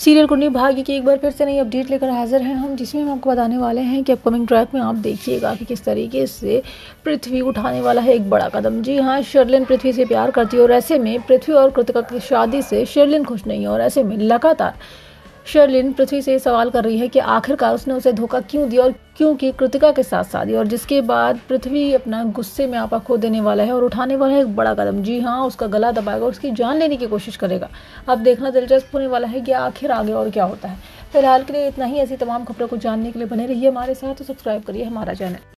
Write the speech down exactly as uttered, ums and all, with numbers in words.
Serial Kundali Bhagya की एक बार फिर से नई अपडेट लेकर हाजिर हैं हम, जिसमें हम आपको बताने वाले हैं कि अपकमिंग ट्रैक में आप देखिएगा कि किस तरीके से पृथ्वी उठाने वाला है एक बड़ा कदम। जी हाँ, शर्लिन पृथ्वी से प्यार करती है और ऐसे में पृथ्वी और कृतिका की शादी से शर्लिन खुश नहीं है और ऐसे में लगातार शर्लिन पृथ्वी से सवाल कर रही है कि आखिरकार उसने उसे धोखा क्यों दिया और क्यों की कृतिका के साथ शादी। और जिसके बाद पृथ्वी अपना गुस्से में आपा खो देने वाला है और उठाने वाला है एक बड़ा कदम। जी हाँ, उसका गला दबाएगा और उसकी जान लेने की कोशिश करेगा। अब देखना दिलचस्प होने वाला है कि आखिर आगे और क्या होता है। फिलहाल के लिए इतना ही। ऐसी तमाम खबरों को जानने के लिए बने रहिए हमारे साथ और सब्सक्राइब करिए हमारा चैनल।